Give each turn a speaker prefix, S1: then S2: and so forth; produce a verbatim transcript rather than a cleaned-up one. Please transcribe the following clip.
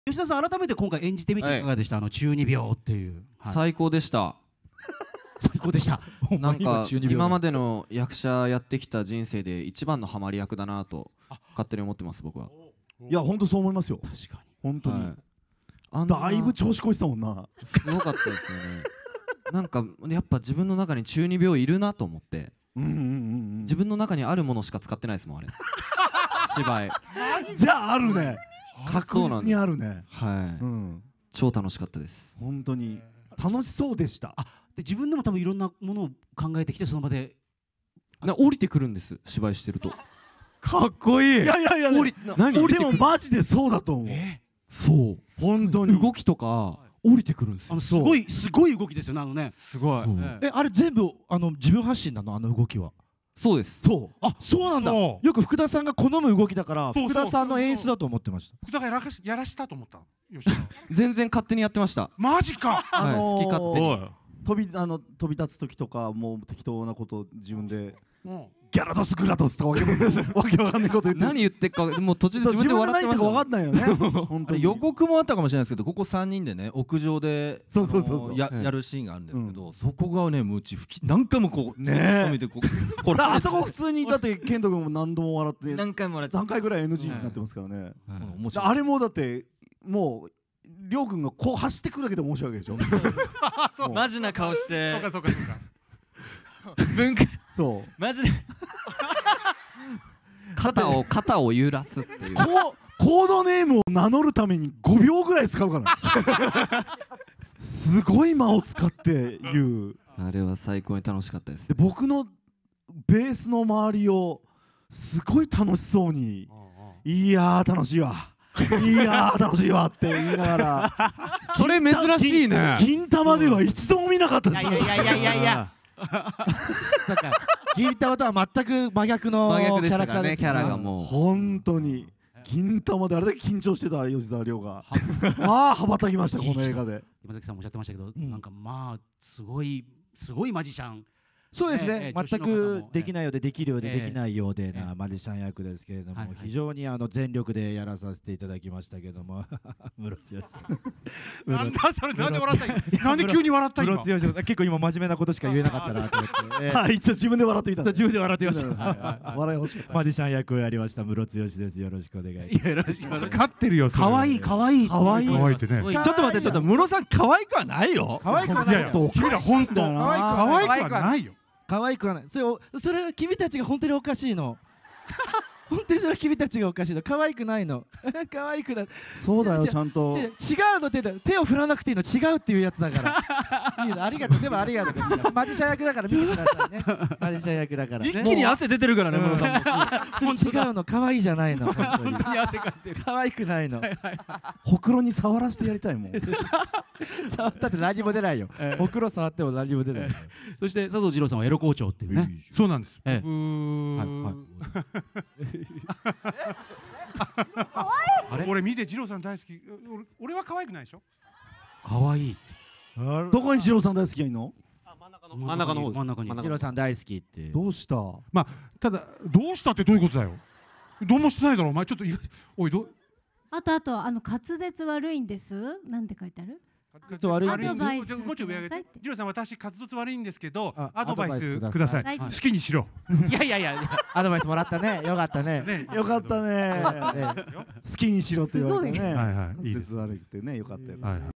S1: 吉田さん、改めて今回演じてみていかがでした？あの中二病っていう。
S2: 最高でした。
S1: 最高でした。
S2: なんか今までの役者やってきた人生で一番のハマり役だなと勝手に思ってます、僕は。
S3: いや、本当そう思いますよ。
S1: 確かに。
S3: 本当に。だいぶ調子こいてたもんな。
S2: すごかったですよね。なんかやっぱ自分の中に中二病いるなと思って。自分の中にあるものしか使ってないですもん、あれ。芝居。
S3: じゃああるね。確実にあるね。
S2: はい。超楽しかったです。
S3: 本当に楽しそうでした。
S1: で自分でも多分いろんなものを考えてきてその場で
S2: 降りてくるんです、芝居してると。
S3: かっこいい。いやいやいや、
S2: 何
S3: でもマジでそうだと思う。
S2: そう
S3: 本当に
S2: 動きとか降りてくるんですよ。
S1: すごいすごい動きですよね、あのね。
S4: すごい。え、あれ全部あの自分発信なの、あの動きは。
S2: そうです。
S3: そう。
S4: あ、そうなんだ。よく福田さんが好む動きだから福田さんの演出だと思ってました。
S5: 福田がやらかしやらしたと思った。
S2: 全然勝手にやってました。
S5: マジか。
S3: あの
S2: 好き勝手に。
S3: 飛びあの飛び立つ時とかもう適当なこと自分でギャラドスグラドスとかわけわかんないこと言って、
S2: 何言ってるかもう途中で自分で笑ってました。
S3: わかんないよね。
S6: 本当に予告もあったかもしれないですけど、ここさんにんでね屋上でやるシーンがあるんですけど、そこがねもううち何回もこう
S3: ね
S6: 見てこ
S3: うあそこ普通にだって健人君も何度も笑って
S2: 何回も笑って
S3: さんかいぐらい エヌジー になってますからね。あれもだってもうりょうくんがこう走ってくるだけで面白いわけでしょ。
S2: マジな顔して。
S5: そうかそうかそうか。
S2: 文化。
S3: そう。
S2: マジで。肩を肩を揺らすっていう。
S3: コードネームを名乗るためにごびょうぐらい使うから。すごい間を使って言う。
S2: あれは最高に楽しかったです。
S3: で僕のベースの周りをすごい楽しそうに、いやー楽しいわ。いやー楽しいわって言いながら
S4: それ珍しいね。
S3: 銀玉では一度も見なかったです。
S1: いやいやいやいやいや
S4: だから銀玉とは全く真逆のキャラクターですね。
S2: キャラがもう
S3: 本当に銀玉であれだけ緊張してた吉沢亮がまあ羽ばたきました、この映画で。
S1: 山崎さんもおっしゃってましたけど、なんかまあすごいすごいマジシャン。
S4: そうですね、全くできないようでできるようでできないようでなマジシャン役ですけれども、非常にあの全力でやらさせていただきましたけども、ムロツヨシさん
S5: なんだそれ、なんで笑ったなんで急に笑った今。
S4: ムロツヨシさん結構今真面目なことしか言えなかったなと思って
S3: はい、一応自分で笑ってみた。
S4: 自分で笑ってました。
S3: 笑い欲しい。
S4: マジシャン役をやりましたムロツヨシです。よろしくお願いします。
S1: よろしくお願いします。
S5: 勝ってるよ。
S1: 可愛い可愛い
S4: 可愛い
S5: 可愛いってね。
S6: ちょっと待って、ちょっとムロさん可愛くはないよ。
S4: 可愛くはないよ。
S5: 君ら本当可愛くはないよ。
S4: 可愛くはない。それそれは君たちが本当におかしいの。本当にそれは君たちがおかしいの。可愛くないの。可愛くない。
S3: そうだよ、ちゃんと。
S4: 違うの手だ。手を振らなくていいの。違うっていうやつだから。いいの、ありがとう。でもありがとう。マジシャン役だから見てくださいね。マジシャン役だから。
S6: 一気に汗出てるからね、ムロさんも。
S4: 違うの、可愛いじゃないの。
S1: 本当に汗かいてる。
S4: 可愛くないの。
S3: ほくろに触らせてやりたいもん。
S4: 触ったって何も出ないよ。ほくろ触っても何も出ない。
S1: そして佐藤二朗さんはエロ校長っていうね。
S5: そうなんです。
S1: ええ。
S5: 俺見て二朗さん大好き。俺は可愛くないでしょ。
S1: 可愛いって。
S3: どこに二朗さん大好きがいいの？
S6: 真ん中の方です。
S1: 真ん中に。
S4: 二朗さん大好きって。
S3: どうした？
S5: まあただどうしたってどういうことだよ。どうもしてないだろお前。ちょっとおいど。
S7: あとあとあの滑舌悪いんです。なんて書いてある？
S4: 滑舌悪い。
S7: アドバイス。
S5: もうちょい上上げて。二郎さん、私滑舌悪いんですけど、
S4: あ
S5: アドバイスください。
S7: はい
S5: 好きにしろ。
S1: いやいやいや。
S4: アドバイスもらったね。よかったね。
S3: よかったね。好きにしろって言われてね。
S5: はいはい。いいです。
S3: 滑舌悪いってね、よかったよ。
S5: はいはい。